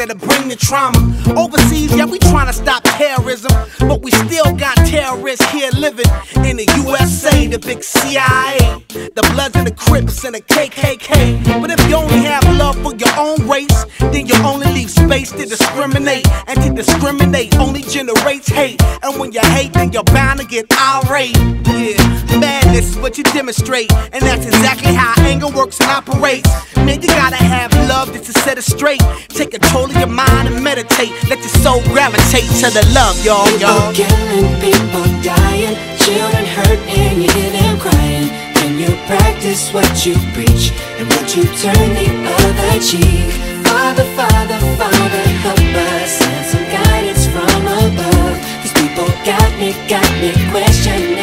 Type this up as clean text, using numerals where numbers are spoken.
that'll bring the trauma. Overseas, yeah, we trying to stop terrorism, but we still got terrorists here living in the USA, the big CIA, the Bloods and the Crips and the KKK. But if you only have love for your own race, then you only leave space to discriminate, and to discriminate only generates hate. And when you hate, then you're bound to get irate. Yeah, madness is what you demonstrate, and that's exactly how anger works and operates. Man, you gotta have love just to set it straight. Take control of your mind and meditate. Let your soul gravitate to the love, y'all. People killing, people dying, children hurt and you hear them crying. Can you practice what you preach, and would you turn the other cheek? Father, Father, Father, help us, and some guidance from above. These people got me questioning.